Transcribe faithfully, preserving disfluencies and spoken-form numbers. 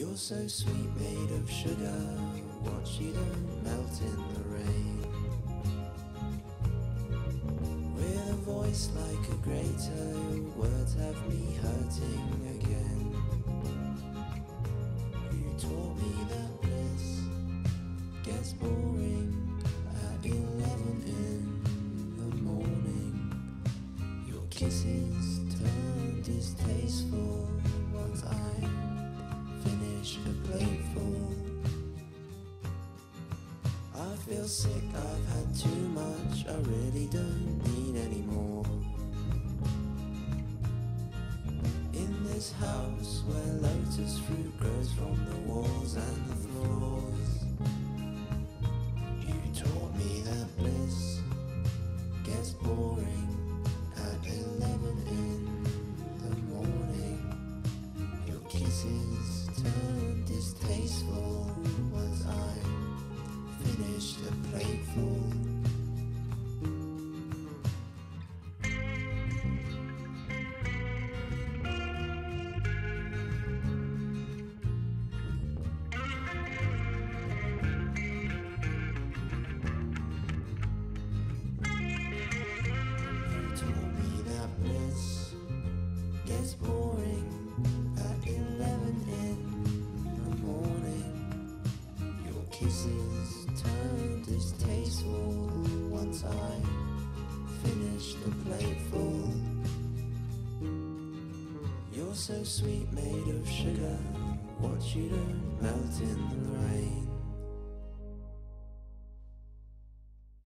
You're so sweet, made of sugar. Watch you don't melt in the rain. With a voice like a grater, your words have me hurting again. You taught me that bliss gets boring at eleven in the morning. Your kisses turn distasteful once I finish a plateful. I feel sick, I've had too much, I really don't need any more. In this house where lotus fruit grows from the walls and the floors, you taught me that bliss gets boring at eleven in the morning. Your kisses turn distasteful once I finish the plateful. Gets boring at eleven in the morning. Your kisses turn distasteful once I finish the plateful. You're so sweet, made of sugar. Watch you don't melt in the rain.